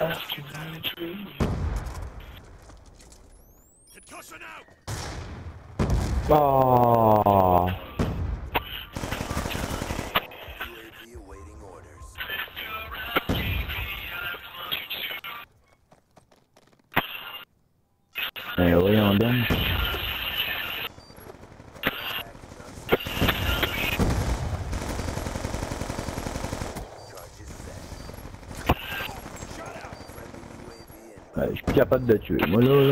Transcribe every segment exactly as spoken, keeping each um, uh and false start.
Oh. Eh oui, on donne. Ouais, je suis plus capable de tuer, moi là. là.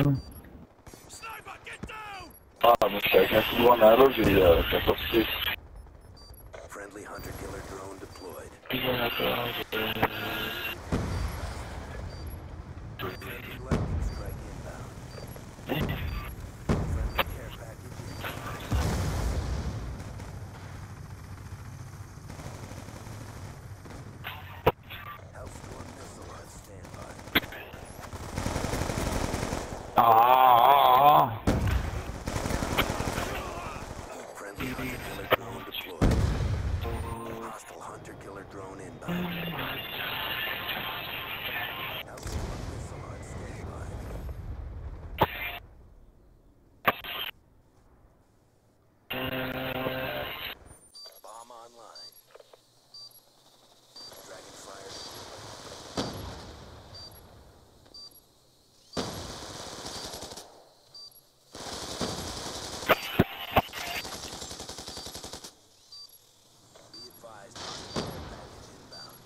Ah, moi je suis avec un sous en arrow, j'ai euh, quatorze six. Friendly hunter killer drone deployed. Friendly lightning strike inbound. Friendly care package inbound. Hellstorm missile on standby. Ah. Friendly hunter killer drone deployed. Hostile hunter killer drone inbound. Hellstorm missile on standby. Bomb online. Dragonfire. Be advised, hostile care package inbound.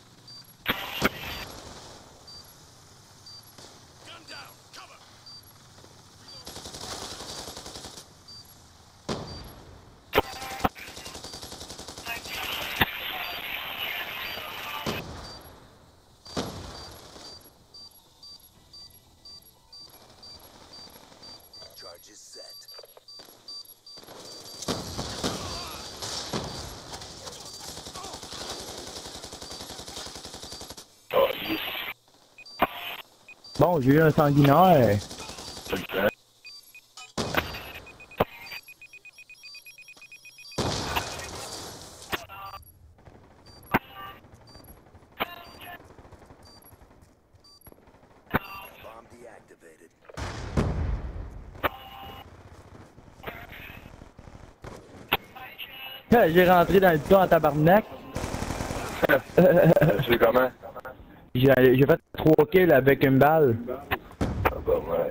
Gun down! Cover! Charges set. Oh, yes. Bon, j'ai eu un sanguinaire. C'est le temps. Bomb deactivated. J'ai rentré dans le tas en tabarnak. Tu sais comment? J'ai j'ai fait trois kills avec une balle. Ah bah ouais.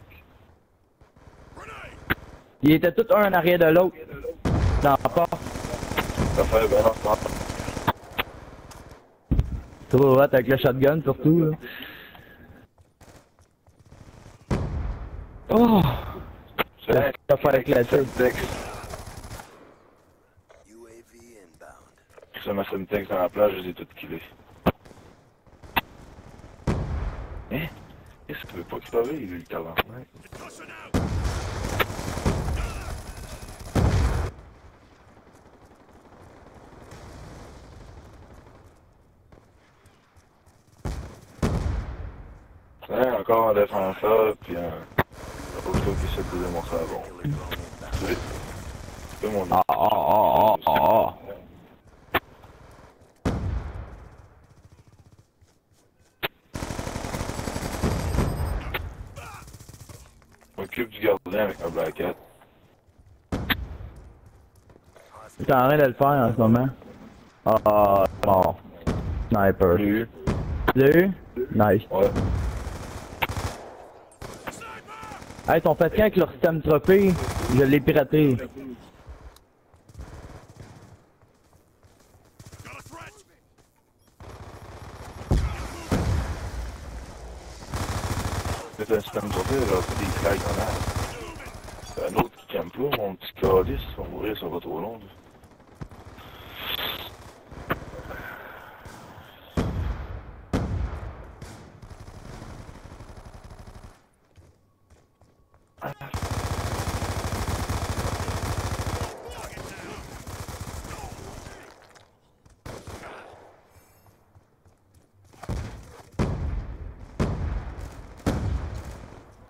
Ils étaient tous un en arrière de l'autre. Dans la porte. Ça fait ben non, c'est pas. Trop hot avec le shotgun surtout. Là. Oh! C'est Ça fait éclater. Semtex. U A V inbound. Ça m'a Semtex dans la plage, je les ai toutes killées. Hein? Qu'est-ce qu'il veut pas crever, lui, le tabarnak? Concussion out! Ouais, encore un défenseur, puis un... Autre chose qui essaie de démontrer la bombe. Killer drone inbound. C'est c'est mon Ah ah ah ah ah! Occupe du gardien avec un bracket. Je suis en train de le faire en ce moment. Ah, bon. Sniper. Lui, Tu l'as eu? Nice. ouais. Hey, ils sont fatigués avec leur système trophée. Je l'ai piraté. Got a threat! C'est un système de sortie, là, c'est des flags en l'air. C'est un autre qui calme pas, mon petit calice, on va mourir, ça va trop long. Là.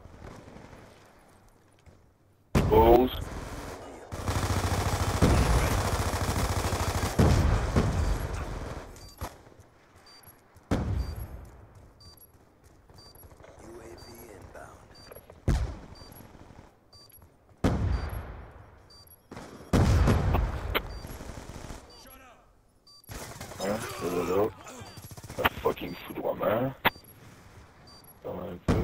Pause. fucking foudroiement. Attends un peu.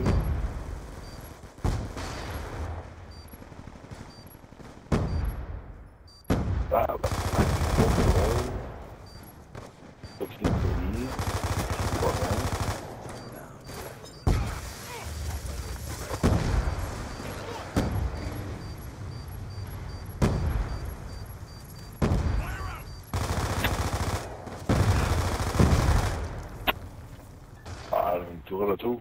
Ah bah, bon, bon. Fucking folie. Foudroiement. Ah, une tour à l'auto.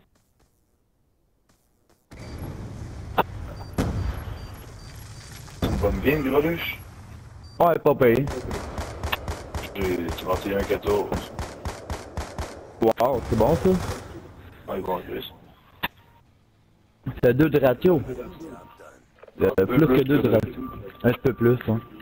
Tu me bonnes bien, Greluche? Ouais, pas payé. J'ai trente et un quatorze. Wow, c'est bon ça. Ouais, bon, Chris. C'est deux de ratio. Euh, Un peu plus que deux de que- ratio. Un petit peu plus, hein.